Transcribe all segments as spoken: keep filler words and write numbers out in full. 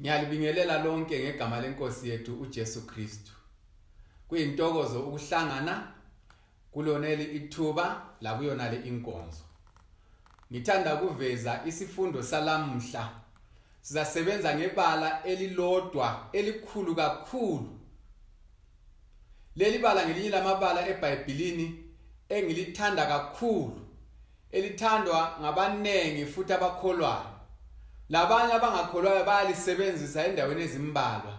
Ngiyalibingelela lonke ngegama lenkosi yethu uJesu Kristu. Kuyintokozo ukuhlangana kuloneli ithuba la kuyona le inkonzo. Ngithanda ukuveza isifundo salamuhla. Sizasebenza ngebala elilodwa elikhulu kakhulu. Leli bala ngelinye lamabala eBhayibhelini engilithanda kakhulu. Elithandwa ngabanengi futhi abakholwayo. Labanye abangakholwayo bayalisebenzisa endaweni ezimbalwa.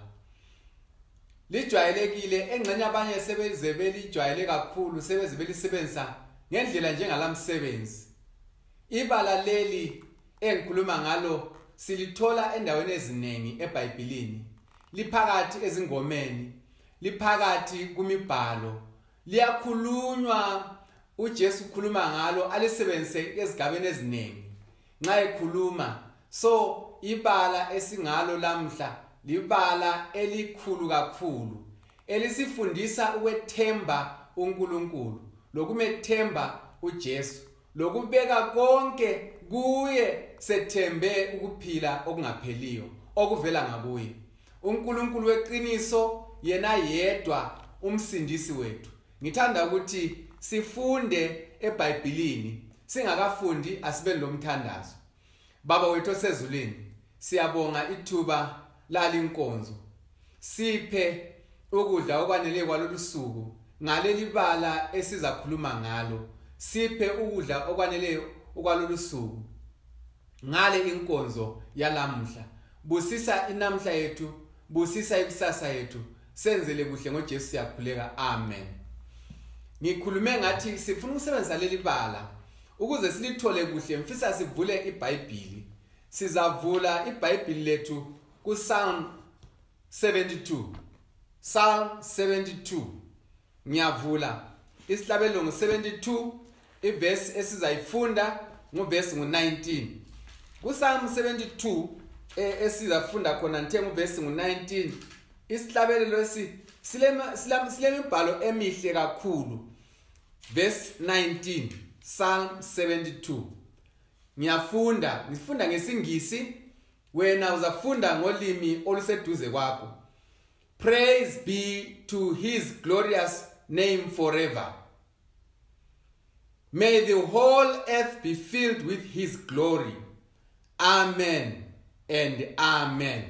Lijwayelekile engxenye abanye sebeze belijwayele kakhulu sebeze belisebenzisa ngendlela njengalamsebenzi. Ibala leli engikhuluma ngalo silithola endaweni eziningi eBhayibhelini. Liphakathi ezingomeni, liphakathi kumibhalo. Liyakhulunywa uJesu ukhuluma ngalo alisebenzise ezigabeni eziningi. Nxa ekhuluma so ibala esingalo lamhla libala elikhulu kakhulu elisifundisa ukwethemba uNkulunkulu lokumethemba uJesu lokubeka konke kuye sethembe ukuphila okungapheliyo okuvela ngakuye. uNkulunkulu weqiniso yena yedwa umsindisi wethu. Ngithanda ukuthi sifunde eBhayibhelini singakafundi asibe lomthandazo. Baba wethu osezulwini, siyabonga ithuba lalinkonzo. Siphe ukudla okwanele kwalolu suku ngaleli bala esizakhuluma ngalo. Siphe ukudla okwanele okwalolu suku ngale inkonzo yalamuhla. Busisa inamhla yethu, busisa ikusasa yethu. Senzele kuhle ngoJesu siyakhuleka. Amen. Ngikhulume ngathi sifuna ukusebenzisa leli bala ukuze silithole kuhle. Mfisa sivule iBhayibheli. Sizavula iBhayibheli lethu ku Psalm seventy-two. Psalm seventy-two. Ngiyavula isihlabelelo seventy-two iverse esizayifunda ngoverse nineteen. Ku Psalm seventy-two esizafunda khona nthe ngoverse nineteen isihlabelelo esi silema silemibhalo emihle kakhulu. Verse nineteen, Psalm seventy-two. Ngiyafunda, ngifunda ngesingisi, wena uzafunda ngolimi oluseduze kwakho. Praise be to his glorious name forever. May the whole earth be filled with his glory. Amen and amen.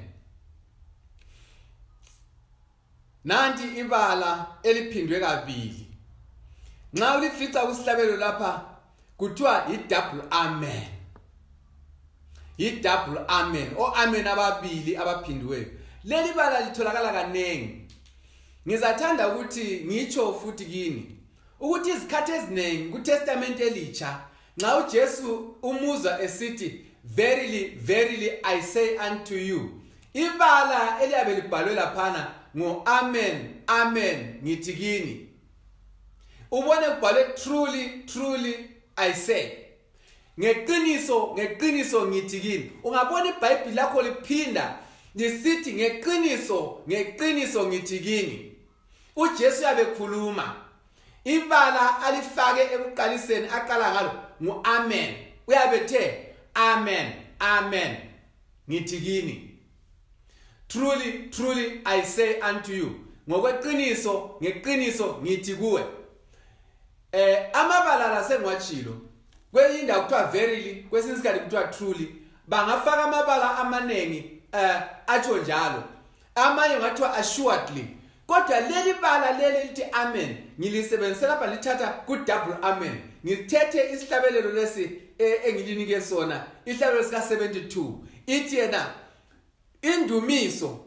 Nanti ibala eliphindwe kabili. Nxa ulifica kusihlabelo lapha kuthiwa i-double amen. I-double amen. O amen ababili abaphindiweyo. Leli bala litholakala kanengi. Ngizathanda ukuthi ngitsho futhi kini ukuthi izikhathi eziningi kuTestament elitsha nxa uJesu umuza esithi verily verily I say unto you, ibala eliyabe libhalwe laphana ngo amen amen ngithi kini. Ubone kubhalwe truly truly I say. Ngeqiniso ngeqiniso ngithi kini. Ungabona iBhayibheli lakho liphinda lisithi ngeqiniso ngeqiniso ngithi kini. uJesu yabekhuluma. Ibala alifake ekuqaliseni aqala ngalo ngo amen. Uyabethe amen amen ngithi kini. Truly truly I say unto you. Ngokweqiniso ngeqiniso ngithi kuwe. Eh amabala la sengwachilo kweyinda kuthiwa verily kwesinye isikhathi kuthiwa truly bangafaka amabala amanengi eh atsho njalo. Amanye ngathiwa assuredly. Kodwa leli bala leli lithi amen ngilisebenzisela lapha lithatha ku double amen. Ngithethe isihlabelelo lesi engilinike sona isihlabelelo sika seventy-two. Ithi yena indumiso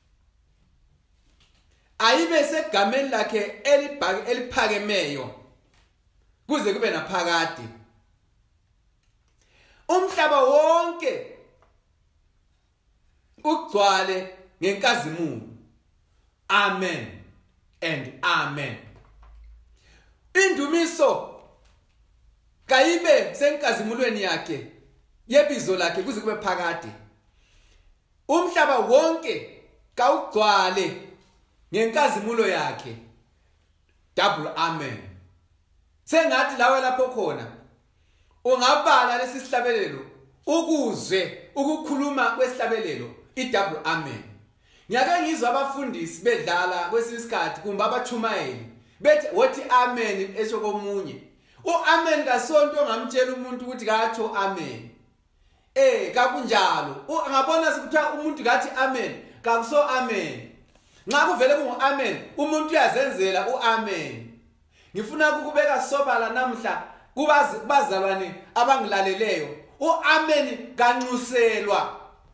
ayibe segameni lakhe eliphakemeyo kuze kube naphakade. Umhlaba wonke ugcwale ngenkazimulo. Amen and amen. Indumiso kayibe senkazimulweni yakhe yebizo lakhe kuze kube phakade. Umhlaba wonke kawugcwale ngenkazimulo yakhe. Double amen. Sengathi lawe lapho khona ungabala lesi sihlabelelo ukuzwe ukukhuluma kwesihlabelelo i-double amen. Ngiyake ngizwa abafundisi bedlala kwesinye isikhathi kumbe abachumayeli bethi wathi amen esho komunye. U-amen kasonto ongamtshela umuntu ukuthi katsho amen. Eh kakunjalo. Ungabona sikuthiwa umuntu kathi amen, kakuso amen. Nxa kuvele kungu amen, umuntu uyazenzela u-amen. Ngifuna ukubeka sobala namhla kubazi bazalwane abangilaleleyo. U-amen kanxuselwa.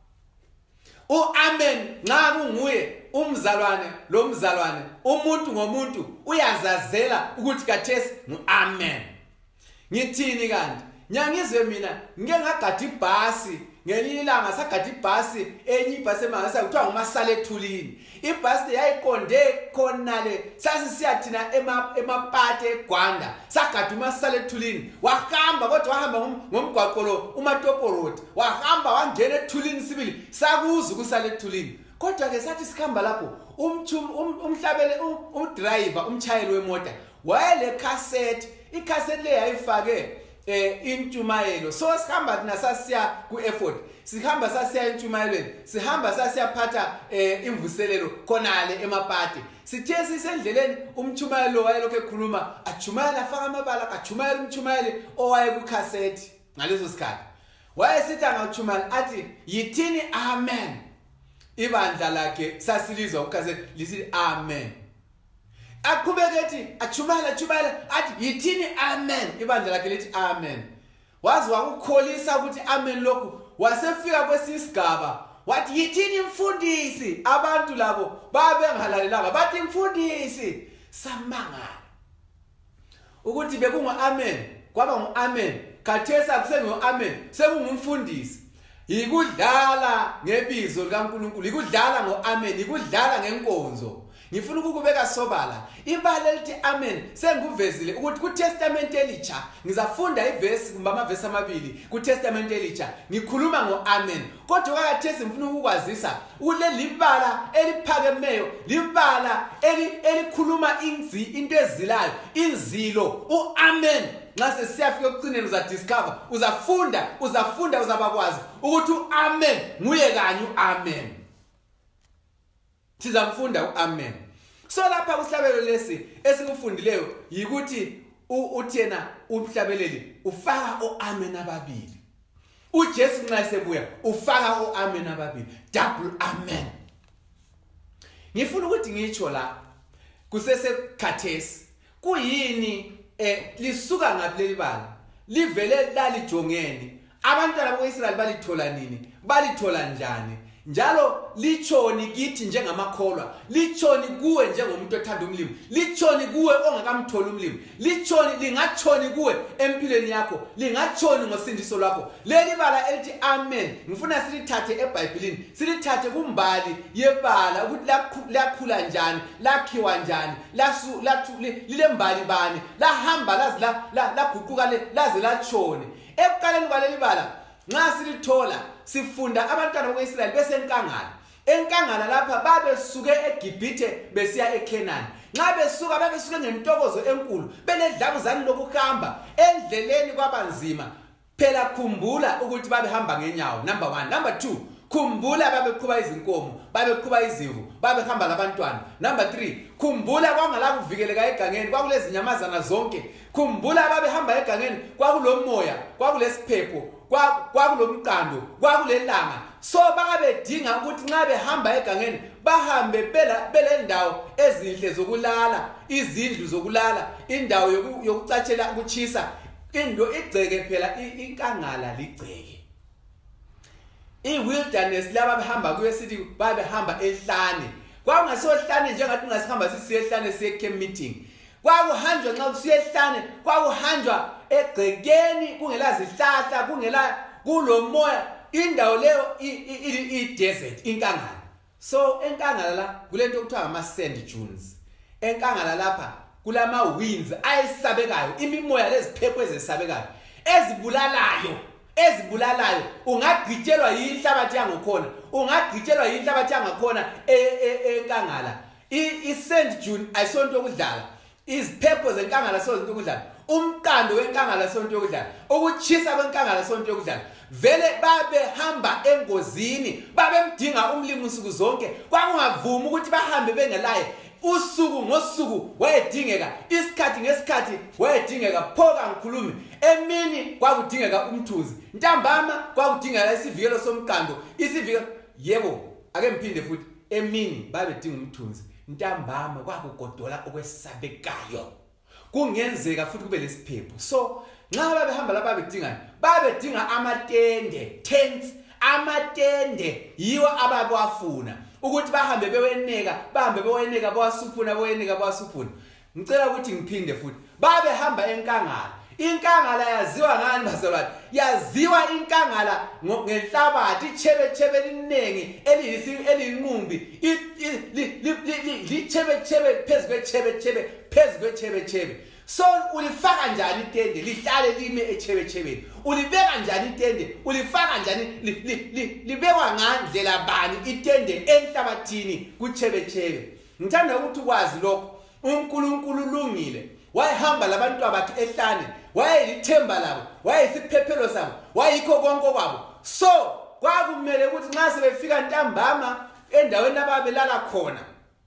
U-amen nxa kunguye umzalwane lo mzalwane umuntu ngomuntu uyazazela ukuthi kathesi ngu-amen. Ngithini kanti? Nyangizwe mina ngike ngagada ibhasi ngelinye ilanga sagada ibhasi enye ibhasi emangasa kuthiwa ngumasala ethulini. Ibhasi yayiqonde khonale sasisiya thina emapate eGwanda sagada umasala ethulini wahamba kodwa wahamba ngomgwaqo lo uMatopo Road wahamba wangena ethulini sibili sakuza ukusala ethulini. Kodwa ke sathi sikhamba lapho umchum umhlabele udriver umchayeli wemoto wayele cassette icassette le yayifake eh intshumayelo. So sikhamba thina sasiya ku effort sikhamba sasiya intshumayelweni sihamba sasiya phatha eh imvuselelo khonale emapate sithe sisendleleni umtshumayelo wayelokho ekhuluma achumayela afaka amabala kachumayela umtshumayeli owaye ku cassette ngaleso sikhathi wayesithi angachumayela athi yithini amen. Ibandla lakhe sasilizwa ucassette lisithi amen. Aqhubeke ethi achumayela achumayela athi yithini amen. Ibandla lakhe lithi amen. Wazi wakukholisa ukuthi amen lokhu wasefika kwesisigaba wathi yithini mfundisi. Abantu labo babengalalelanga bathi mfundisi samangala ukuthi bekungu amen kwaba ngu amen khathesi akusengu amen sekungumfundisi. Ikudlala ngebizo likaNkulunkulu ikudlala ngo-amen ikudlala ngenkonzo. Ngifuna ukubeka sobala ibala lithi amen senguvezile ukuthi ku testament elitsha ngizafunda ivesi kumbe amavesi amabili ku testament elitsha ngikhuluma ngo-amen. Kodwa kakathesi ngifuna ukukwazisa ule libala eliphakemeyo libala elikhuluma inzi into ezilayo inzilo u-amen. Nxa sesiyafika ekucineni uzadiscover uzafunda uzafunda uzabakwazi ukuthi u-amen nguye kanye u-amen. Sizamfunda u-amen. So lapha kuhlabelelo lesi esikufundileyo yikuthi uthena umhlabeleli ufaka o-amen ababili. uJesu nxa esebuya ufaka o-amen ababili double amen. Ngifuna ukuthi ngitsho la kusesekhathesi kuyini eh lisuka ngaphi leli bala livele lalijongeni abantwana bakwaIsrael balithola nini balithola njani njalo lichoni kithi njengamakholwa lichoni kuwe njengomuntu othanda umlimo lichoni kuwe ongakamthola umlimo lichoni lingachoni kuwe empilweni yakho lingachoni ngosindiso lwakho. Leli bala elithi amen ngifuna silithathe eBhayibhelini silithathe kumbali yebala ukuthi lakhula njani lakhiwa njani lasu lile mbali bani lahamba lazi la laguquka laze lachoni. Ekuqaleni kwaleli bala nxa silithola sifunda abantwana bakwaIsrael besenkangala enkangala lapha babesuke eGibhithe besiya eKhenani. Nxa besuka babesuke ngentokozo enkulu benedlabuzane lokuhamba endleleni kwabanzima. Phela khumbula ukuthi babehamba ngenyawo number one. Number two, khumbula babeqhuba izinkomo babeqhuba izimvu babehamba labantwana. Number three, khumbula kwangala kuvikeleka egangeni kwakulezi nyamazana zonke. Khumbula babehamba egangeni kwakulomoya kwakulesiphepho kwakulomqando kwakulelanga. So bakabedinga ukuthi nxa behamba egangeni bahambe phela belendawo ezinhle zokulala izindlu zokulala indawo yokucatshela ukuchisa into igceke phela inkangala ligceke. I-wilderness laba behamba kuyo sithi babehamba ehlane kwakungasohlane njengathi ungasihamba sisiye ehlane siye camp meeting kwakuhanjwa nxa kusiye ehlane kwakuhanjwa egcekeni kungela zihlahla kungela kulomoya indawo leyo i-desert inkangala. So enkangala la kulento okuthiwa ama-sand dunes. Enkangala lapha kulama winds ayisabekayo imimoya leziphepho ezisabekayo ezibulalayo ezibulalayo ungagqitshelwa yinhlabathi yangokhona ungagqitshelwa yinhlabathi yangokhona enkangala. I-sand dune ayisonto okudlala iziphepho zenkangala sozinto okudlala umqando wenkangala sonto yokudlala ukuchisa kwenkangala sonto yokudlala vele babe hamba engozini babemdinga umlimi usuku zonke kwakungavuma ukuthi bahambe bengelaye usuku ngosuku wayedingeka isikhathi ngesikhathi wayedingeka phoka ngikhulumi emini kwakudingeka umthuzi ntambama kwakudingeka isivikelo somqando isivikelo yebo ake mphinde futhi emini babedinga umthuzi ntambama kwakugodola okwesabekayo kungenzeka futhi kube lesiphepho so nxa babehamba lapha bedingana babedinga amatende tents amatende yiwo ababafuna ukuthi bahambe beweneka bahambe beweneka bawasuphuna beweneka bawasuphuna ngicela ukuthi ngiphinde futhi babehamba enkangala inkangala yaziwa ngani bazalwane yaziwa inkangala ngenhlabathi ichebe chebe linengi eliyisi elinqumbi lichebe chebe phezwe chebe chebe phezwe chebe chebe so ulifaka njani itende lihlale lime echebe chebeni ulibeka njani itende ulifaka njani libekwa ngandlela bani itende enhlabathini kuchebe chebe ngithanda ukuthi ukwazi lokho uNkulunkulu ulungile wayehamba labantu abakhe ehlane wayelithemba labo wayesiphephelo sabo wayikho konke kwabo so kwakumele ukuthi nxa sebefika ntambama endaweni ababelala khona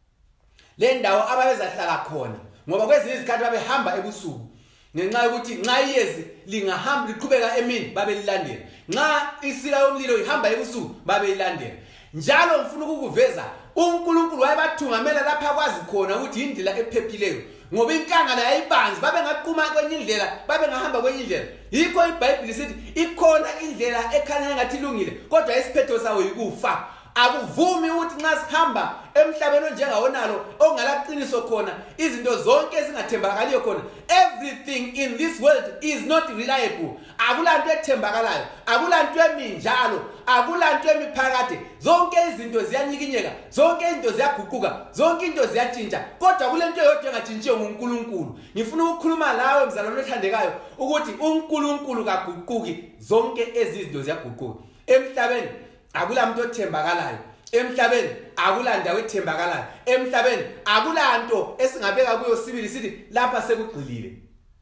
le ndawo ababezahlala khona ngoba kwezinye izikhathi babehamba ebusuku ngenxa yokuthi nxa iyezi lingahamba liqhubeka emini babelilandela nxa isila yomlilo ihamba ebusuku babelilandela njalo ngifuna ukukuveza uNkulunkulu wayebathungamela lapha kwazi khona ukuthi indlela ephephileyo ngoba inkangala yayibanzi babe ngaqhuma kwenye indlela babe ngahamba kwenye indlela yikho iBhayibheli sithi ikhona indlela ekhanya ngathi ilungile kodwa isiphetho sawo yikufa akuvumi ukuthi nxa sihamba emhlabeni onjengawonalo ongalaqiniso khona izinto zonke ezingathembakaliyo khona everything in this world is not reliable akulanto ethembakalayo akulanto eminjalo akulanto emiphakade zonke izinto ziyanyikinyeka zonke izinto ziyaguquka zonke izinto ziyatshintsha kodwa kulento yodwa engatshintshiyo nguNkulunkulu ngifuna ukukhuluma lawe mzalwane othandekayo ukuthi uNkulunkulu kaguquki zonke ezizinto ziyaguquka emhlabeni akulamuntu othembakalayo emhlabeni akulandawo ethembakalayo emhlabeni akulanto esingabeka kuyo sibili sithi lapha sekugqilile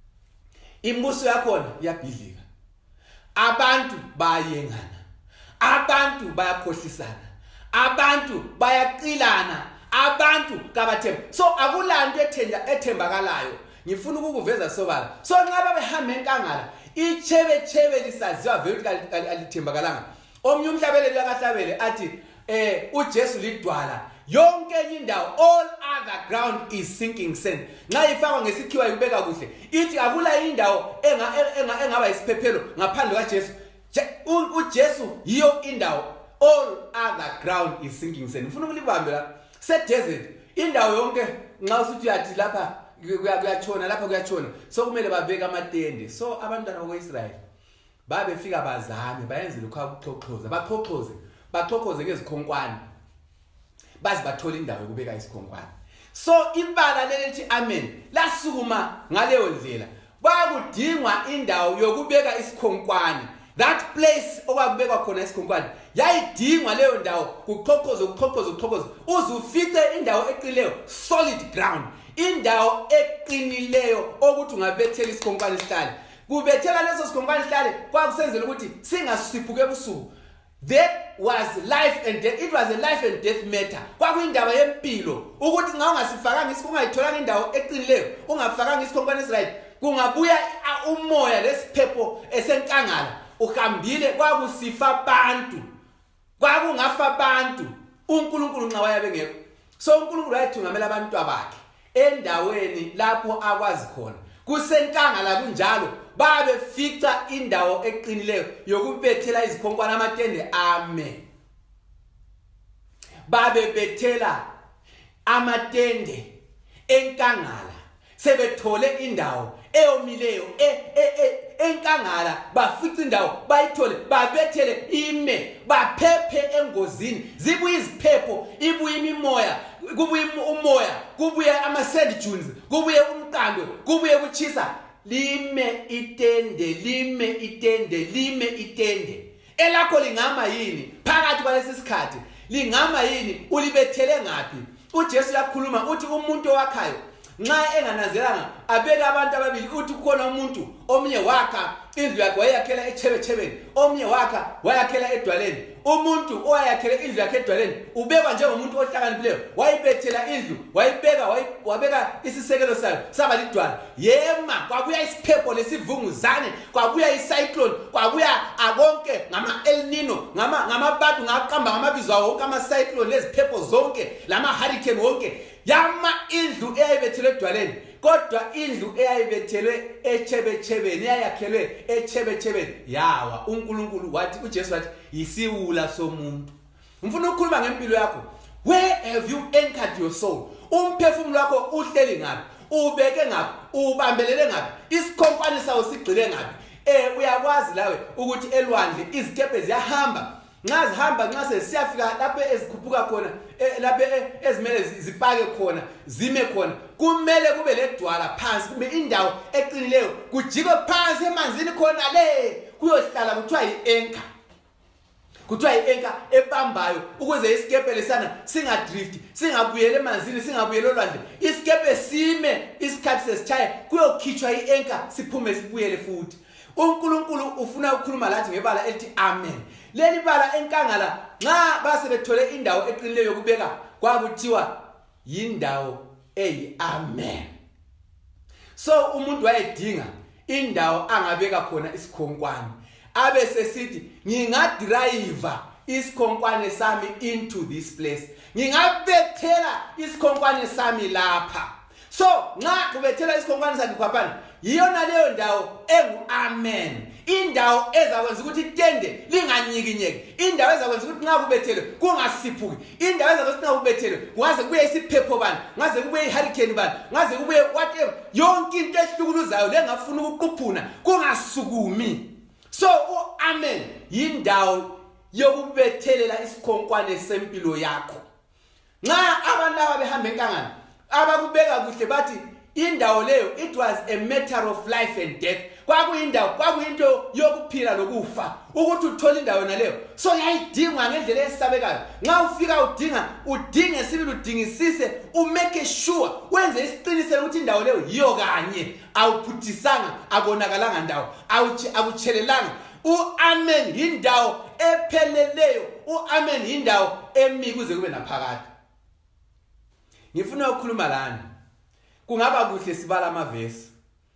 imbuso yakhona iyabhidlika abantu bayengana abantu bayakhohlisana abantu bayaqilana abantu kabathemba so akulanto ethenja ethembakalayo ngifuna ukukuveza sobala so nxa babehamba enkangala ichebe chebe lisaziwa vele alithembakalanga omnye umhlabeleli akahlabele athi eh uJesu lidwala yonke indawo all other ground is sinking sand nxa ifakwa ngesikhiwa ikubeka kuhle ithi akula indawo enga engaba isiphephelo ngaphandle kaJesu uJesu yiyo indawo all other ground is sinking sand ngifuna ukulibambe la se desert indawo yonke nxa usuthi yathi lapha kuyachona lapha kuyachona so kumele babeka amatende so abantwana bokuIsrael babefika bazame bayenze lokho akuxoxoza baxoxoze baxoxoze ngezikhonkwane bazi bathola indawo yokubeka isikhonkwane so ibala lelithi amen lasukuma ngaleyo ndlela bakudingwa indawo yokubeka isikhonkwane that place okwakubekwa khona isikhonkwane yayidingwa leyo ndawo kuxoxoze kuxoxoze kuxoxoze uzufice indawo eqinileyo solid ground indawo eqinileyo ukuthi ungabethela isikhonkwane sihlale kubethela leso sikhonkwane sihlale kwakusenzela ukuthi singasiphuke ebusuku that was life and death it was a life and death matter kwakuyindaba yempilo ukuthi nxa ungasifakanga isikhonkwane indawo eqinileyo ungafakanga isikhonkwane esiright kungabuya umoya lesiphepho esenkangala uhambile kwakusifa abantu kwakungafa abantu uNkulunkulu nxa wayabengekho so uNkulunkulu wayethungamela abantu abakhe endaweni lapho akwazi khona kusenkangala kunjalo babe fica indawo eqinileyo yokubethela izikhonkwane amatende amen babe bethela amatende enkangala sebethole indawo eyomileyo enkangala bafica indawo bayithole babethele ime baphephe engozini zibuye iziphepho ibuye imimoya kubuye umoya kubuye ama sand dunes kubuye umqando kubuye kuchisa lime itende lime itende lime itende elakho lingama yini phakathi kwalesi sikhathi lingama yini ulibethele ngapi uJesu yakhuluma uthi umuntu owakhayo nxa engananzelanga abeka abantu ababili uthi kukhona umuntu omunye wakha indlu yakhe wayakhela echebechebeni omunye wakha wayakhela edwaleni umuntu oyakhela indlu yakhe edwaleni ubekwa njengomuntu ohlakaniphileyo wayibethela indlu wayibeka wabeka isisekelo sayo saba lidwala yema kwabuya isiphepho lesivunguzane kwabuya icyclone kwabuya akonke ngama El Nino ngama ngamabantu ngaqamba ngamabizo awo wonke ama cyclone leziphepho zonke lama hurricane wonke yama indlu eyayibethelwe edwaleni kodwa indlu eyayibethelwe echebechebeni eyakhelwe echebechebeni yawa uNkulunkulu wathi uJesu wathi yisiwula somuntu. Ngifuna ukukhuluma ngempilo yakho. Where have you anchored your soul? Umphefumulo wakho uhleli ngaphi? Ubeke ngaphi? Ubambelele ngaphi? Isikhonkwane sawo sigcile ngaphi? Eh uyakwazi lawe ukuthi elwandle izikepe ziyahamba. Nxa zihamba nxa sesiyafika lapho ezikhuphuka khona lapho ezimele zipake khona zime khona kumele kube ledwala phansi kube indawo eqinileyo kujike phansi emanzini khona le kuyohlala kuthiwa yi-anchor kuthiwa yi-anchor ebambayo ukuze isikepe lesana singadrift singabuyele emanzini singabuyele olwandle isikepe sime isikhathi sesitshaye kuyokhitshwa i-anchor siphume sibuyele futhi. uNkulunkulu ufuna ukukhuluma lathi ngebala elithi amen. Leli bala enkangala nxa basebethole indawo eqinileyo yokubeka kwakuthiwa yindawo eyi amen. So umuntu wayedinga indawo angabeka khona isikhonkwane abe sesithi ngingadrive isikhonkwane sami into this place ngingabethela isikhonkwane sami lapha. So nxa kubethela isikhonkwane sakhe khwaphana yiyona leyo ndawo engu amen. Indawo ezakwenza ukuthi itende linganyikinyeki indawo ezakwenza ukuthi nxa kubethelwe kungasiphuki indawo ezakwenza nxa kubethelwe kungaze kubuye isiphepho bani ngaze kubuye ihurricane bani ngaze kubuye whatever yonke into ehlukuluzayo lengafuna ukuquphuna kungasukumi. So amen yindawo yokubethelela isikhonkwane sempilo yakho. Nxa abantu abahamba enkangala abakubeka kuhle bathi indawo leyo it was a matter of life and death. Kwakuyindawo kwakuyinto yokuphila lokufa ukuthi uthola indawo naleyo. So yayidingwa ngendlela esabekayo. Nxa ufika udinga udinge sibili udingisise umake sure wenze isiqiniselo ukuthi indawo leyo yiyo kanye awuphuthisanga akonakalanga ndawo akuchelelanga. U-amen yindawo epheleleyo. U-amen yindawo emi kuze kube naphakade. Ngifuna ukukhuluma lana. Kungaba kuhle sibala amavesi.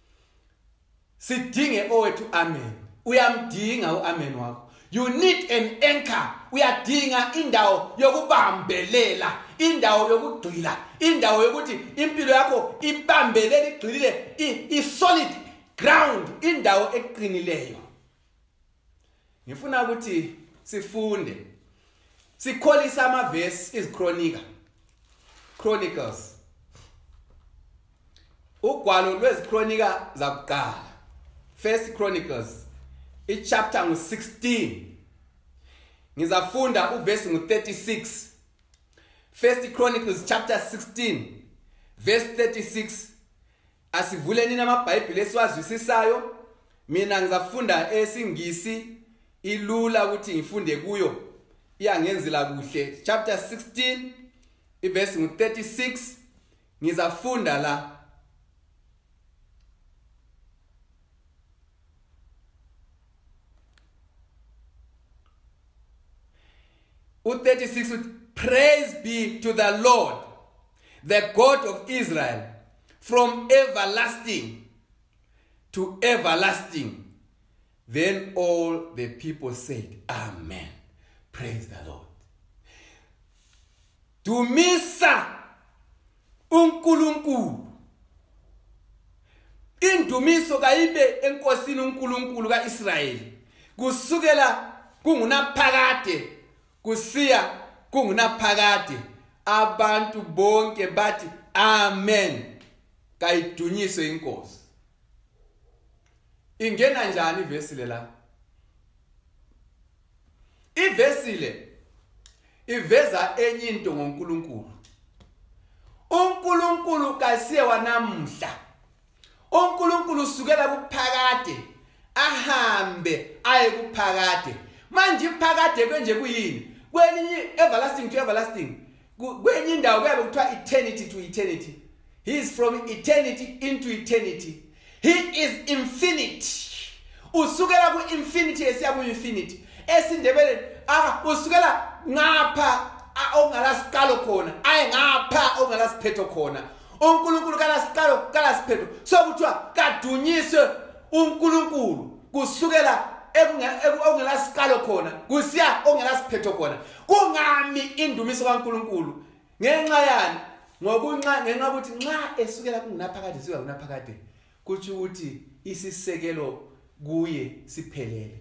Sidinge owethu amen. Uyamdinga uamen wakho. You need an anchor. Uyadinga indawo yokubambelela, indawo yokugxila, indawo yokuthi impilo yakho ibambelele igxilile, i solid ground, indawo eqinileyo. Ngifuna ukuthi sifunde. Sikholisa amavesi izikronika. Chronicles. Ugwalo lwezikronika zakuqala. First Chronicles ichapter ngu sixteen. Ngizafunda uverse ngu thirty-six. First Chronicles chapter sixteen verse thirty-six. Asivuleni namabhayibheli esiwazwisisayo. Mina ngizafunda esingisi ilula ukuthi ngifunde kuyo. Iyangenzela kuhle. Chapter sixteen iverse ngu thirty-six. Ngizafunda la U thirty-six, praise be to the Lord, the God of Israel, from everlasting to everlasting. Then all the people said, amen. Praise the Lord. Dumisa uNkulunkulu. Indumiso kaibe enkosini uNkulunkulu kaIsrayeli. Kusukela kungunaphakade kusiya kungunaphakade abantu bonke bathi amen. Kayidunyiswe inkosi. Ingena njani ivesi le la? Ivesi le iveza enye into ngoNkulunkulu. uNkulunkulu kasiye wanamhla. uNkulunkulu sukela kuphakade ahambe aye kuphakade. Manje iphakade kwenje kuyini? Kwelinye everlasting to everlasting. Kwenye indawo kuyabe kuthiwa eternity to eternity. He is from eternity into eternity. He is infinite. Usukela ku infinity esiya ku infinity. Esindebele ah usukela ngapha ongala sikalo khona. Ayi ngapha ongala siphetho khona. uNkulunkulu kala sikalo kala siphetho. So kuthiwa kadunyiswe uNkulunkulu kusukela ongela sikalo khona kusiya ongela siphetho khona. Kungami indumiso kaNkulunkulu ngenxa yani ngokunxa ngenxa ukuthi nxa esukela kungaphakade siya kunaphakade kuthi ukuthi isisekelo kuye siphelele.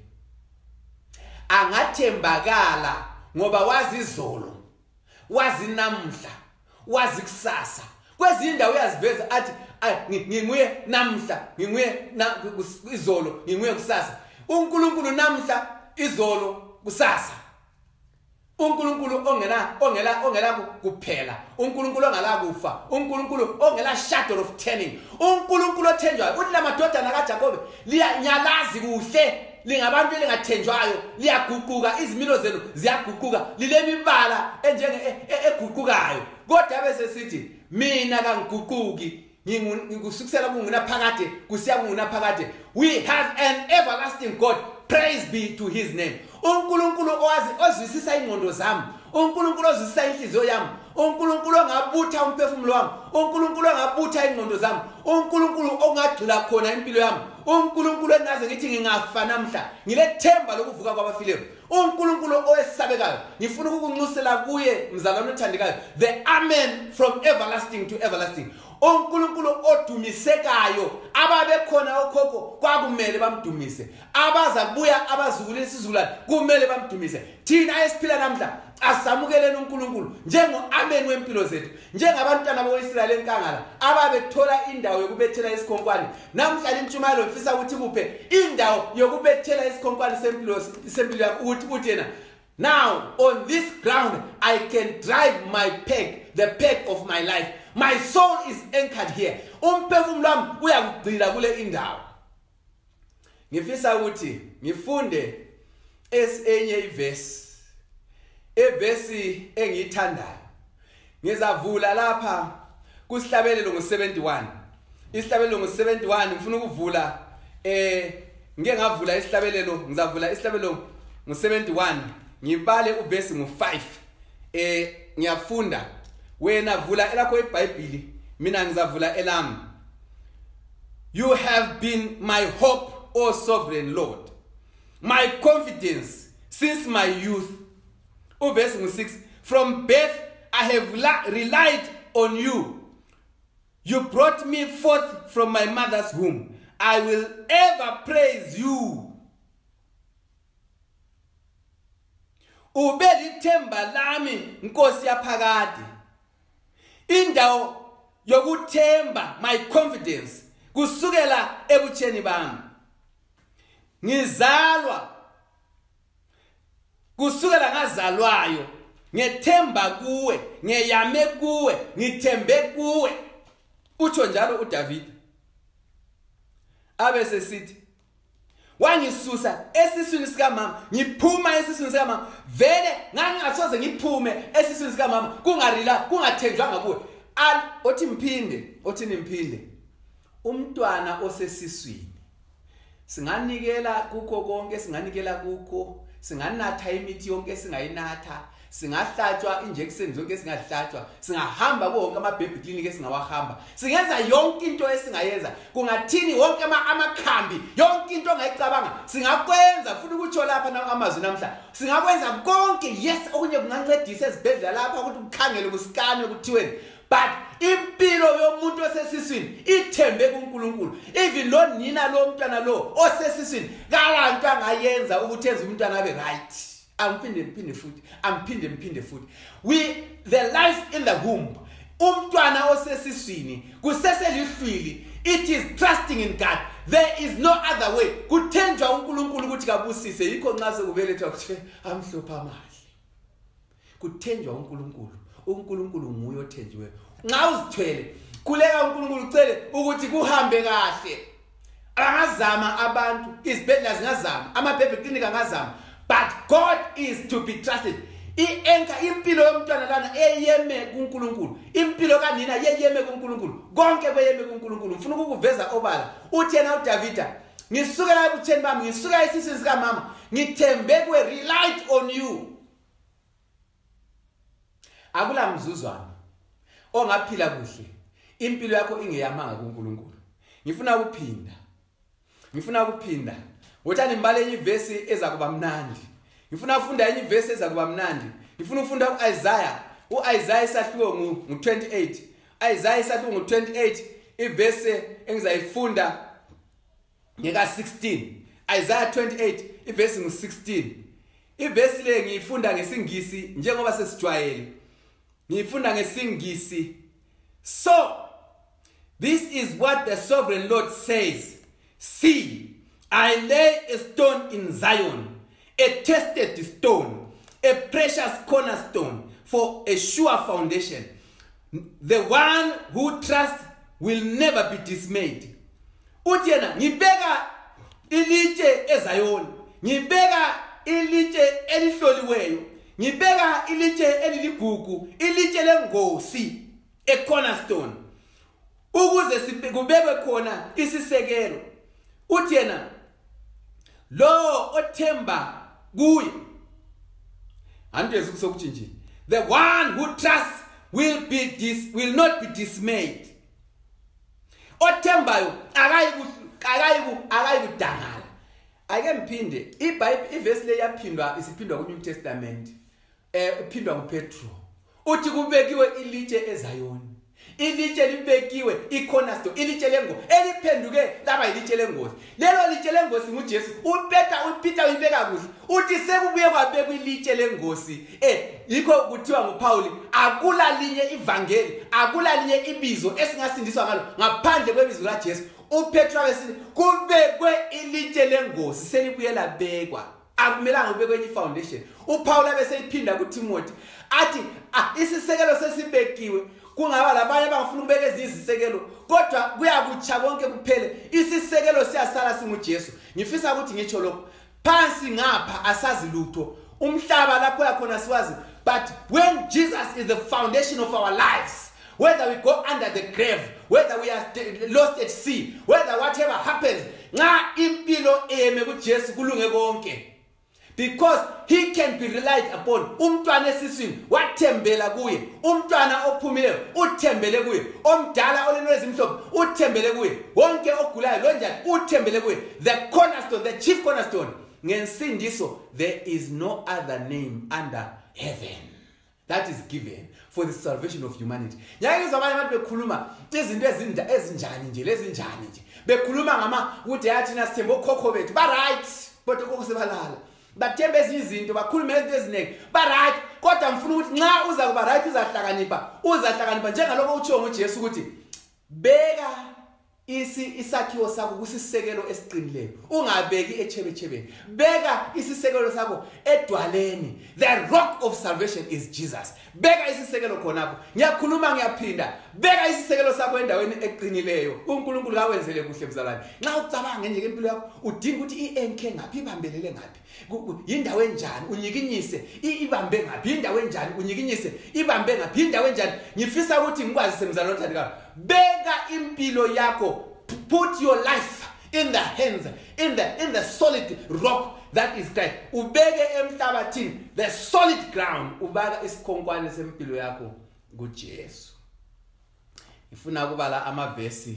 Angathembakala ngoba wazi izolo, wazi namhla, wazi kusasa. Kwezindawo uyaziveza athi nginguye namhla, nginguye izolo, nginguye kusasa. uNkulunkulu namhla, izolo, kusasa. uNkulunkulu ongela ongela ongela kuphela, uNkulunkulu ongala kufa, uNkulunkulu ongela shadow of turning, uNkulunkulu othenjwayo. Uthi lamadodana kaJakobe liyanyalazi kuhle, lingabantu elingathenjwayo, liyaguquka, izimilo zenu ziyaguquka, lilemibala enjenge eguqukayo. Kodwa bese sithi mina kangiguquki, ngikusukusela kungunaphakade kusiya kungunaphakade. We have an everlasting God. Praise be to his name. uNkulunkulu owazi ozwisisa ingqondo zami, uNkulunkulu ozwisisa inhliziyo yami, uNkulunkulu ongabutha umphefumulo wami, uNkulunkulu ongabutha ingqondo zami, uNkulunkulu ongagxila khona impilo yami, uNkulunkulu engaze ngithi ngingafa namhla ngilethemba lokuvuka kwabafileyo, uNkulunkulu owesabekayo. Ngifuna ukunxusela kuye mzalwane othandekayo, the amen from everlasting to everlasting. uNkulunkulu odumisekayo, ababe khona okhokho kwakumele bamdumise, abaza kubuya abazukulu isizukulwane kumele bamdumise. Thina esiphila namhla asamukeleni uNkulunkulu njengo amen wempilo zethu, njengabantwana boIsrael enkangala ababethola indawo yokubethela isikhonkwane. Namhla intshumayelo mfisa ukuthi kuphe indawo yokubethela isikhonkwane sempilo sempilo yakho ukuthi uthi yena, now on this ground I can drive my peg, the peg of my life. My soul is anchored here. Umphefumulo wami uyakugcila kule indawo. Ngifisa ukuthi ngifunde esenye iverse. Evesi engiyithandayo. Ngizavula lapha kusihlabelelo ngo seventy-one. Isihlabelelo ngo seventy-one ngifuna ukuvula eh ngeke ngavula isihlabelelo, ngizavula isihlabelelo ngo seventy-one. Ngibale uverse ngo five. Eh ngiyafunda. Wena vula elakho iBhayibheli, mina ngizavula elami. You have been my hope, O sovereign Lord, my confidence since my youth. Verse six. From birth I have relied on you. You brought me forth from my mother's womb. I will ever praise you. Ubelithemba lami Nkosi yaphakade. Indawo yokuthemba, my confidence, kusukela ebutheni bami. Ngizalwa kusukela ngazalwayo, ngethemba kuwe, ngeyame kuwe, ngithembe kuwe. Utsho njalo uDavid. Abese sithi wangisusa esiswini sika mama, ngiphuma esiswini sika mama, vele ngangasoze ngiphume esiswini sika mama kungarila kungathenjwanga kuwe. Al othi mphinde, othi nimphinde. Umntwana osesiswini singanikela kukho konke, singanikela kukho, singanatha imithi yonke singayinatha, singahlatshwa injection zonke singahlatshwa, singahamba konke ama baby clinic esingawahamba, singenza yonke into esingayenza. Kungathini wonke ama amakhambi, yonke into ongayicabanga singakwenza. Futhi ukutsho lapha na amazwi namhla singakwenza konke. Yes, okunye kungancedisa ezibhedlela lapha ukuthi ukukhangele kusikane ukuthiweni, but impilo yomuntu osesiswini ithembe kuNkulunkulu. Even lo nina lo mntwana lo osesiswini kalanto angayenza ukuthi enze umntwana abe right. Amphinde mphinde futhi, amphinde mphinde futhi. We the life in the womb, umntwana osesiswini kuseselihlwili, it is trusting in God. There is no other way. Kuthenjwa uNkulunkulu ukuthi kabusise, yikho nxa sekubelethwa kuthi amhlopha amahle. Kuthenjwa uNkulunkulu. uNkulunkulu nguye othenjiweyo. Nxa uzithwele kuleka uNkulunkulu ucele ukuthi kuhambe kahle. Angazama abantu, izibhedlela zingazama, ama baby clinic angazama, but God is to be trusted. I-anchor impilo yomntwana lana eyeme kuNkulunkulu, impilo kanina yeyeme kuNkulunkulu, konke kweyeme kuNkulunkulu. Ngifuna ukuveza obala uthi yena uDavida, ngisukela ebutheni bami, ngisuka esiswini sika mama, ngithembe kuwe, relied on you. Akula mzuzwana ongaphila kuhle impilo yakho ingeyamanga kuNkulunkulu. Ngifuna ukuphinda ngifuna ukuphinda wothani mbale enye ivesi eza kuba mnandi. Ngifuna ufunda enye ivesi eza kuba mnandi. Ngifuna ufunda uIsaiah, uIsaiah isahluko ngu twenty-eight. Isaiah isahluko ngu twenty-eight, ivesi engizayifunda ngeka sixteen. Isaiah twenty-eight ivesi ngu sixteen. Ivesi le ngiyifunda ngesingisi njengoba sesijwayele. Ngiyifunda ngesingisi. So this is what the sovereign Lord says. See, I lay a stone in Zion, a tested stone, a precious cornerstone for a sure foundation. The one who trusts will never be dismayed. Utiena, ngibeka ilitshe eZion, ngibeka ilitshe elihloliweyo, ngibeka ilitshe eliligugu, ilitshe lengosi, a cornerstone. Ukuze kubekwe khona isisekelo. Uthi yena lo othemba kuye andeze kusokuthi nje, the one who trusts will be dis will not be dismayed. Othembayo akayiku akayiku akayikudangala. Ake mphinde iBhayibheli ivesi le yaphindwa isiphindwa ku New Testament, eh uphindwa nguPetro. Uthi kubekiwe ilitshe eZion. Ilitshe libekiwe icornerstone, ilitshe lengosi eliphenduke laba ilitshe lengosi. Lelo litshe lengosi nguJesu. uPeter uPeter uyibeka kuhle uthi sekubuye kwabekwa ilitshe lengosi. Eh yikho kuthiwa nguPaul, akula linye ivangeli, akula linye ibizo esingasindiswa ngalo ngaphandle kwebizo laJesu. uPetra wesithi kubekwe ilitshe lengosi selibuye labekwa, akumelanga kubekwe enye foundation. uPaul abeseyiphinda kuTimothy athi ah, isisekelo sesibekiwe. Kungaba labanye abangafuna ukubeka ezinye izisekelo, kodwa kuyakutsha konke kuphele. Isisekelo siyasala singuJesu. Ngifisa ukuthi ngitsho lokho, phansi ngapha asazi lutho, umhlaba lapho yakhona siwazi. But when Jesus is the foundation of our lives, whether we go under the grave, whether we are lost at sea, whether whatever happens, nxa impilo eme kuJesu kulunge konke. Because he can be relied upon. Umntwana esiswini wathembela kuye. Umntwana ophumileyo uthembele kuye. Omdala olenwele ezimhlophe uthembele kuye. Wonke ogulayo lo njani uthembele kuye. The cornerstone, the chief cornerstone. Ngensindiso, there is no other name under heaven that is given for the salvation of humanity. Yayizwa abanye abantu bekhuluma izinto ezinda ezinjani nje lezinjani nje. Bekhuluma ngama ukuthi yathi nasithemba okhokho bethu. Ba right, kodwa okhokho sebalala. Bathembe ezinye izinto, bakhuluma ezinto eziningi. Ba right, kodwa ngifuna ukuthi nxa uza kuba right uzahlakanipha, uzahlakanipha njengalokho utshiwo nguJesu ukuthi beka isi isakhiwo sakho kusisekelo esiqinileyo, ungabeki echebechebeni. Beka isisekelo sakho edwaleni. The rock of salvation is Jesus. Beka isisekelo khonapho. Ngiyakhuluma ngiyaphinda, beka isisekelo sakho endaweni eqinileyo. uNkulunkulu kawenzele kuhle mzalwane. Nxa ucabanga nje impilo yakho udinga ukuthi ienke ngaphi, ibambelele ngaphi, yindawo enjani, unyikinyise ibambe ngaphi, indawo enjani, unyikinyise ibambe ngaphi, indawo enjani. Ngifisa ukuthi ngikwazise mzalwane othandekayo, beka impilo yakho, put your life in the hands, in the in the solid rock that is Christ. Ubeke emhlabathini, the solid ground. Ubaka isikhonkwane sempilo yakho kuJesu. Ngifuna ukubala amavesi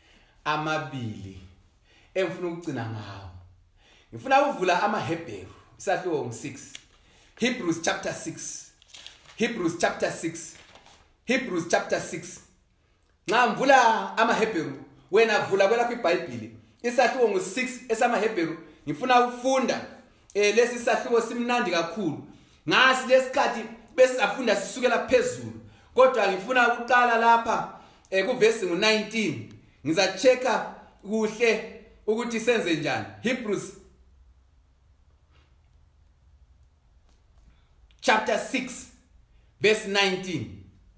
amabili engifuna ukugcina ngawo. Ngifuna ukuvula amaHebheru isahluko ngo six. Hebrews chapter six. Hebrews chapter six. Hebrews chapter six. Nxa mvula amaHebheru, wena vula kwela kwiBhayibheli isahluko ngo six esamaHebheru. Ngifuna ukufunda eh lesi sahluko simnandi kakhulu. Ngasi lesikhathi bese afunda sisukela phezulu. Kodwa ngifuna ukuqala lapha eh kuvesi ngo nineteen. Ngiza checka kuhle ukuthi senze njani. Hebrews chapter six verse nineteen.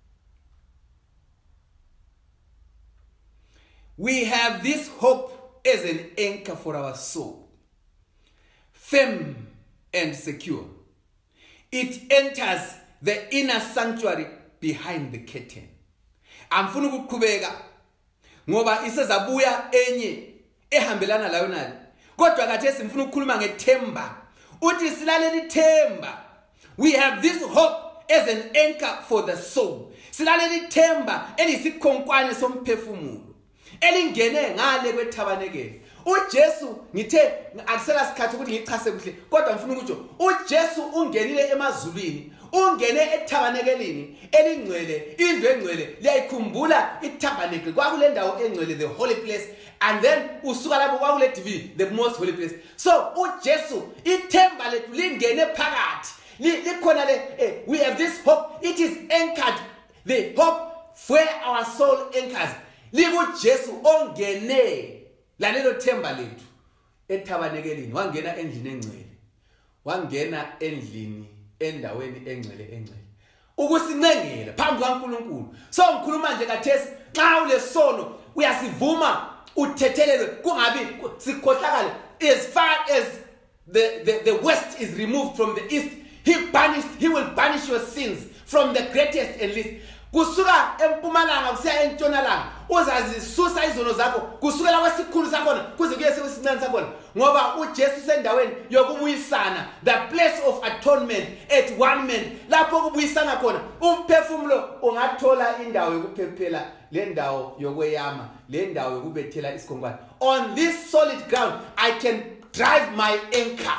We have this hope as an anchor for our soul, firm and secure, it enters the inner sanctuary behind the curtain. Amfuna ukuqhubeka ngoba isezabuya enye ehambelana layo nali. Kodwa kade simfuna ukukhuluma ngethemba. Uthi silaleli themba. We have this hope as an anchor for the soul. Silaleli themba elisikhonkwane somphefumulo. Elingene ngale kwethabanekele. uJesu ngithe akusela sikhathi ukuthi ngichase kuhle kodwa ngifuna ukutsho uJesu ungenile emazulwini ungene ethabanekelini elingcwele indlu engcwele liyayikhumbula itabernacle kwakule ndawo engcwele the holy place and then usuka lapho kwakule D V the most holy place. So uJesu ithemba lethu lingene phakathi likhona le we have this hope, it is anchored, the hope where our soul anchors likuJesu ongene lalelo themba lethu ethabanekelini wangena endlini engcwele wangena endlini endaweni engcwele engcwele ukusincengela phambi kaNkulunkulu. So ngikhuluma nje kathesi xa ulesono uyasivuma uthethelelwe kungabi sikhohlakala as far as the, the the west is removed from the east, he banished he will banish your sins from the greatest and least. Kusuka empumalanga kusiya entshonalanga uzazisusa izono zakho kusukela kwesikhulu sakhona kuze kuye sesincane sakhona ngoba uJesu sendaweni yokubuyisana, the place of atonement at one man lapho kubuyisana khona umphefumulo ungathola indawo yokuphephela le ndawo yokweyama le ndawo yokubethela isikhonkwane. On this solid ground I can drive my anchor.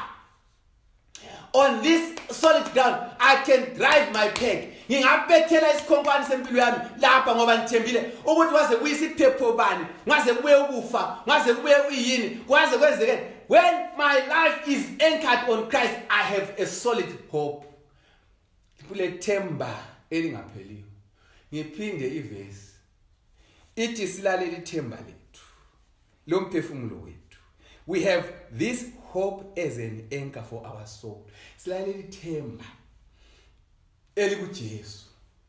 On this solid ground I can drive my peg. Ngingabethela isikhonkwane sempilo yami lapha ngoba ngithembile ukuthi waze kuyisiphepho bani ngaze kubuye ukufa ngaze kubuye uyini kwaze kwenzeke. When my life is anchored on Christ I have a solid hope. Kule themba elingapheliyo. Ngiphinde ivesi ithi silaleli themba lethu lomphefumulo wethu. We have this hope as an anchor for our soul. Silaleli themba elikuJesu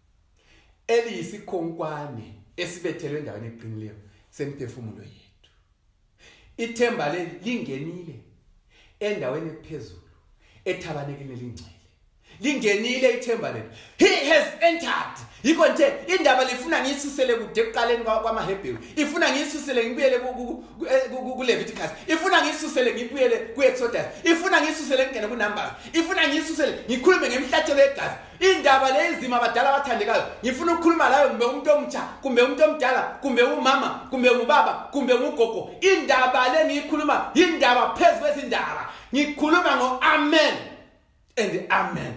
eliyisikhonkwane esibethelwe endaweni eqinileyo semphefumulo yethu. Ithemba leli lingenile endaweni ephezulu ethabanekele lingcwele. Lingenile ithemba leli. He has entered. Yikho nje indaba lifuna ngiyisusele kude ekuqaleni kwamaHebheru. Ifuna ngiyisusele ngibuyele kuLeviticus. Ifuna ngiyisusele ngibuyele kuExodus. Ifuna ngiyisusele ngene kuNumbers. Ifuna ngiyisusele ngikhulume ngemhlathelo yegazi. Indaba lezima abadala abathandekayo ngifuna ukukhuluma layo kumbe umuntu omtsha kumbe umuntu omdala kumbe umama kumbe ubaba kumbe ugogo. Indaba le ngiyikhuluma indaba phezulu kwezindaba. Ngikhuluma ngo amen and amen.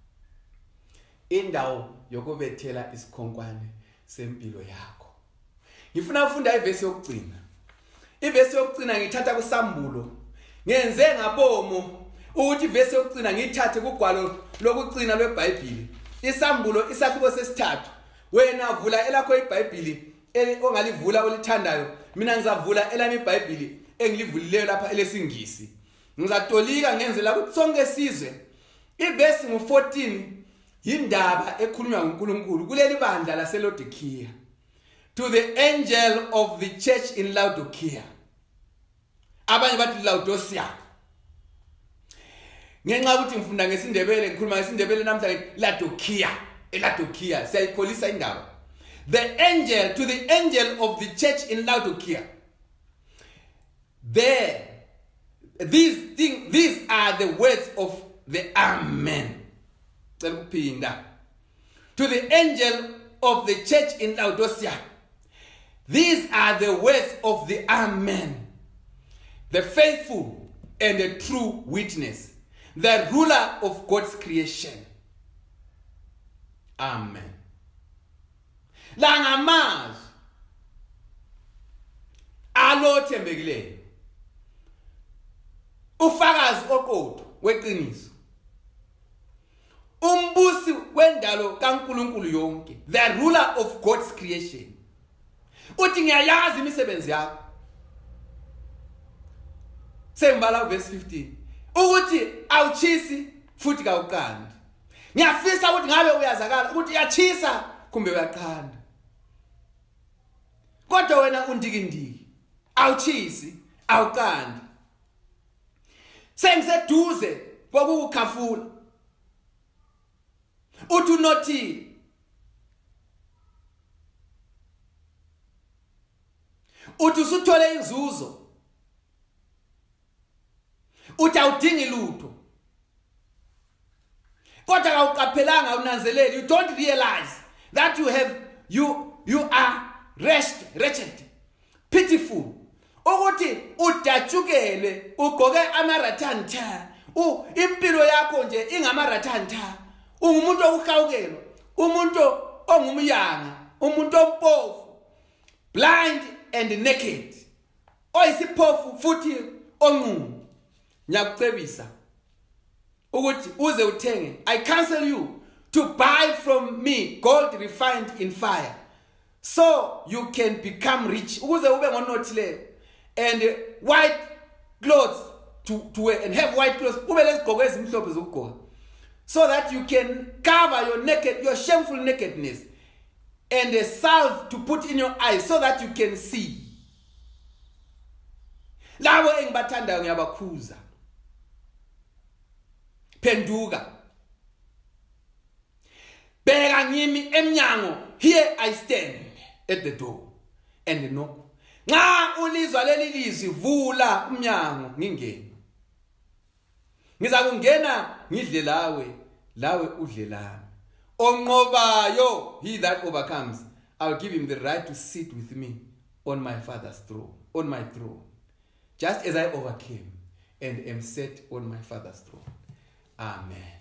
Indawo yokubethela isikhonkwane sempilo yakho. Ngifuna ufunda ivesi yokugcina. Ivesi yokugcina ngithatha kuSambulo. Ngenze ngabomo ukuthi ivesi yokugcina ngithathe kugwalo lokugcina lweBhayibheli. ISambulo isahluko sesithathu. Wena vula elakho iBhayibheli ongalivula olithandayo. Mina ngizavula elami iBhayibheli engilivulileyo lapha elesingisi. Ngizatolika ngenzela ukuthi sonke sizwe. Ivesi ngo fourteen yindaba ekhulunywa nguNkulunkulu kuleli bandla laseLaodicea. To the angel of the church in Laodicea. Abanye bathi Laodicea. Ngenxa ukuthi ngifunda ngesindebele ngikhuluma ngesindebele namhlanje Laodicea, eLaodicea siyayikholisa indaba. The angel to the angel of the church in Laodicea. There these things these are the words of the amen. To the angel of the church in Laodicea, these are the words of the amen, the faithful and the true witness, the ruler of God's creation. Amen. Langamaz alo thembekileyo ufakazi oqotho weqiniso umbusi wendalo kaNkulunkulu yonke, the ruler of God's creation. Uthi ngiyayazi imisebenzi yakho. Sembala verse fifteen. Ukuthi awuchisi futhi kawuqandi. Ngiyafisa ukuthi ngabe uyazakala ukuthi uyachisa kumbe uyaqanda. Kodwa wena undikindiki. Awuchisi, awuqandi. Sengiseduze kokukhafula. uthi unothile, uthi usuthole inzuzo, uthi awudingi lutho, kodwa awuqaphelanga unanzeleli. You don't realize that you have you you are wretched, wretched, pitiful. Ukuthi udatshukele ugqoke amarathantha, u impilo yakho nje ingamarathantha, ungumuntu okuhawukelo, umuntu ongumyanga, umuntu ompofu, blind and naked, oyisiphofu futhi onqunu. Ngiyakucebisa ukuthi uze uthenge. I counsel you to buy from me gold refined in fire, so you can become rich. Ukuze ube ngonothile, and white clothes to, to wear, and have white clothes, ube lezigqoko ezimhlophe zokugqoka, so that you can cover your naked, your shameful nakedness, and a salve to put in your eyes, so that you can see. Labo engibathandayo ngiyabakhuza. Penduka. Beka ngimi emnyango. Here I stand at the door and knock. Nxa ulizwa leli lizwi, vula umnyango ngingene. Ngizakungena ngidle lawe, lawe udle lami. Onqobayo, he that overcomes, I'll give him the right to sit with me on my father's throne, on my throne, just as I overcame and am set on my father's throne. Amen.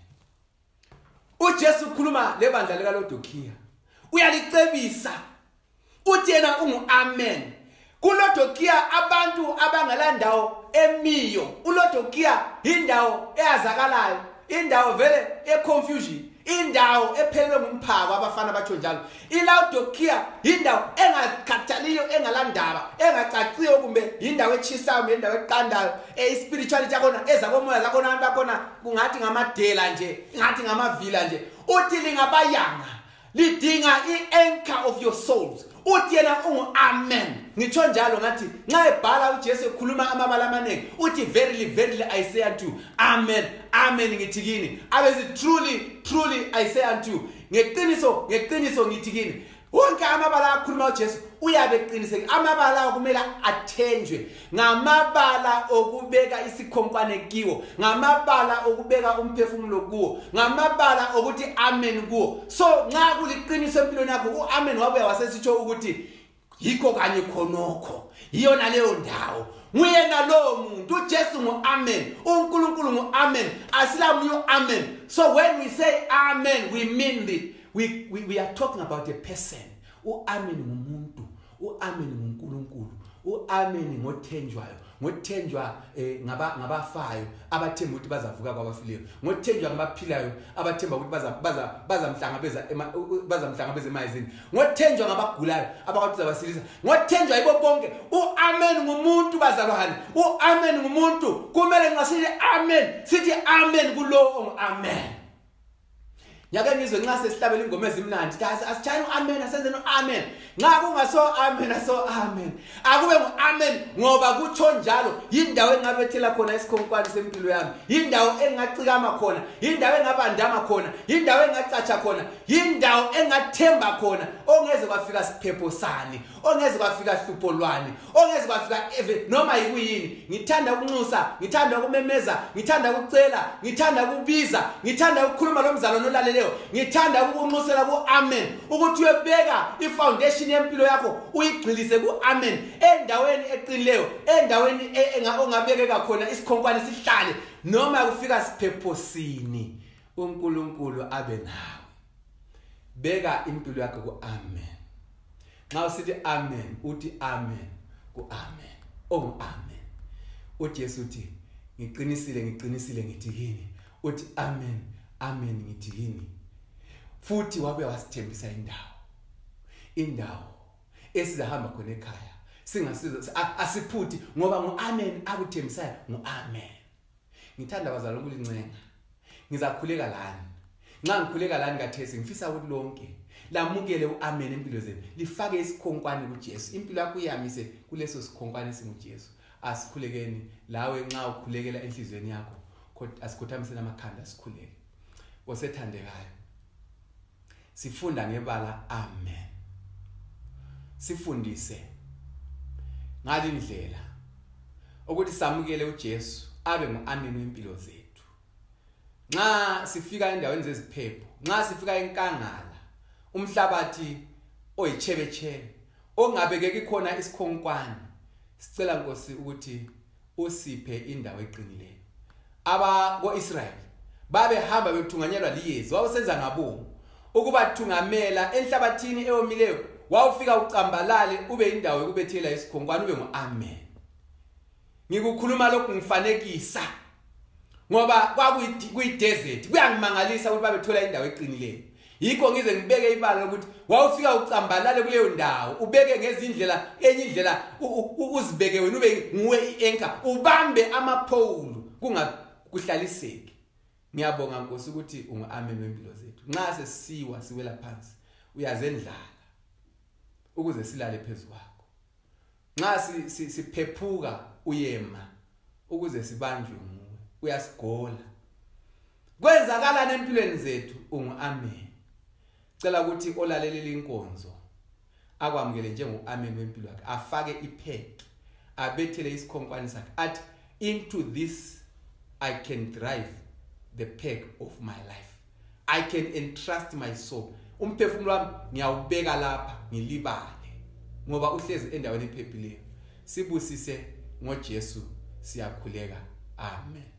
uJesu ukhuluma lebandla lika Laodikia, uyalicebisa uthi yena ungu amen. KuLaodikia abantu abangalandawo emiyo. uLaodikia indawo eyazakalayo, indawo vele econfusion, indawo ephelelwe ngumphako abafana batsho njalo. iLaodikia indawo engakhathaliyo, engalandaba, engacaciyo, kumbe indawo echisayo, indawo eqandayo, espirituality yakona ezakomoya zakona bakona kungathi ngamadela nje, ngathi ngamavila nje. Uthi lingabayanga, lidinga i-anchor of your souls. Uthi yena ungu amen. Ngitsho njalo ngathi nxa ebhala uJesu ekhuluma amabala amanengi, uthi verily verily I say unto you, amen amen ngithi kini. Abezi truly truly I say unto you, ngeqiniso ngeqiniso ngithi kini. Wonke amabala akhuluma uJesu uyabe eqiniseke. Amabala kumele athenjwe, ngamabala okubeka isikhonkwane kiwo, ngamabala okubeka umphefumulo kuwo, ngamabala ukuthi amen kuwo. So nxa kuliqiniso empilweni yakho, uamen wabuya wasesitsho ukuthi yikho kanye khonokho, iyona leyo ndawo. Nguyena lo muntu uJesu ngo amen, uNkulunkulu ngo amen, asilamu yo amen. So when we say amen, we mean it. We, we, we are talking about a person. U-amen ngumuntu, u-amen nguNkulunkulu, u-amen ngothenjwayo, ngothenjwa eh, ngaba ngabafayo abathemba ukuthi bazavuka kwabafileyo, ngothenjwa ngabaphilayo abathemba ukuthi baza baza bazamhlangabeza bazamhlangabeza emazini, ngothenjwa ngabagulayo abakuthi zabasilisa, ngothenjwa yibo bonke. U-amen ngumuntu bazalwane, u-amen ngumuntu. Kumele ngasithi amen, sithi amen kulo amen. Nyaka ngizwe nxa sesihlabela ingoma ezimnandi, kasi asitshayeni amen, asenze no amen. Nxa kungaso amen aso amen, akube ngu amen ngoba kutsho njalo. Yindawo engabethela khona isikhonkwane sempilo yami, yindawo engacikama khona, yindawo engabandama khona, yindawo engacatsha khona, yindawo engathemba khona. Ongeze kwafika siphepho sani, ongeze kwafika hlupho lwani, ongeze kwafika eve noma yikuyini. Ngithanda ukunxusa, ngithanda ukumemeza, ngithanda ukucela, ngithanda ukubiza, ngithanda ukukhuluma lomzalo nolaleleyo, ngithanda ukunxusela ku amen, ukuthi uyebeka ifoundation yempilo yakho uyigxilise ku amen, endaweni eqinileyo, endaweni ongabekeka khona isikhonkwane sihlale noma kufika siphepho sini, uNkulunkulu abe nawe. Beka impilo yakho ku amen. Nxa usithi amen, uthi amen ku amen, oh amen. uJesu uthi ngiqinisile ngiqinisile ngithi kini, uthi amen amen ngithi kini. Futhi wabe wasithembisa indawo, indawo esizahamba khona ekhaya, singasiza asiphuthi ngoba ngo amen akuthembisayo ngo amen. Ngithanda abazali ukulincenga, ngizakhuleka lani. Nxa ngikhuleka lani kathesi ngifisa ukuthi lonke lamukele uamen empilo zenu, lifake isikhonkwane kuJesu. Impilo yakho iyamise kuleso sikhonkwane singuJesu. Asikhulekeni lawe nxa ukhulekela enhlizweni yakho, asikhothamise namakhanda asikhuleke. Osethandekayo, sifunda ngebala amen. Sifundise ngalindlela ukuthi samukele uJesu abe ngu-amen wempilo zethu. Nxa sifika endaweni zeziphepho, nxa sifika enkangala, umhlabathi oyichebechebe ongabekeki khona isikhonkwane, sicela Nkosi ukuthi usiphe indawo eqinileyo. Aba ko-Israyeli babe hamba bethunganyelwa liyezi, wawusenza ngabomu ukuba thungamela enhlabathini eyomileyo, wawufika ucambalale ube indawo yokubethela isikhonkwane ube ngu-amen. Ngikukhuluma lokhu ngifanekisa ngoba kwakuyi-desert, kuyangimangalisa ukuthi babethola indawo eqinileyo. Yikho ngize ngibeke ibala ukuthi wawufika ucambalale kuleyo ndawo, ubeke ngezindlela enye indlela uzibeke wena ube nguwe i-anchor, ubambe amaphowulu kungakuhlaliseki. Ngiyabonga Nkosi ukuthi ungu-amen wempilo zethu. Nxa sesiwa siwela phansi, uyazendlala ukuze silale phezu kwakho. Nxa siphephuka uyema ukuze sibanjwe nguwe, uyasigola. Kwenzakala nempilweni zethu ungu-amen. Cela ukuthi olalelele inkonzo akwamukele njengo-amen wempilo yakhe, afake ipheki, abethele isikhonkwane sakhe, athi into this I can drive the peg of my life. I can entrust my soul. Umphefumulo wami ngiyawubeka lapha ngilibale ngoba uhlezi endaweni ephephileyo. Sibusise ngoJesu siyakhuleka. Amen.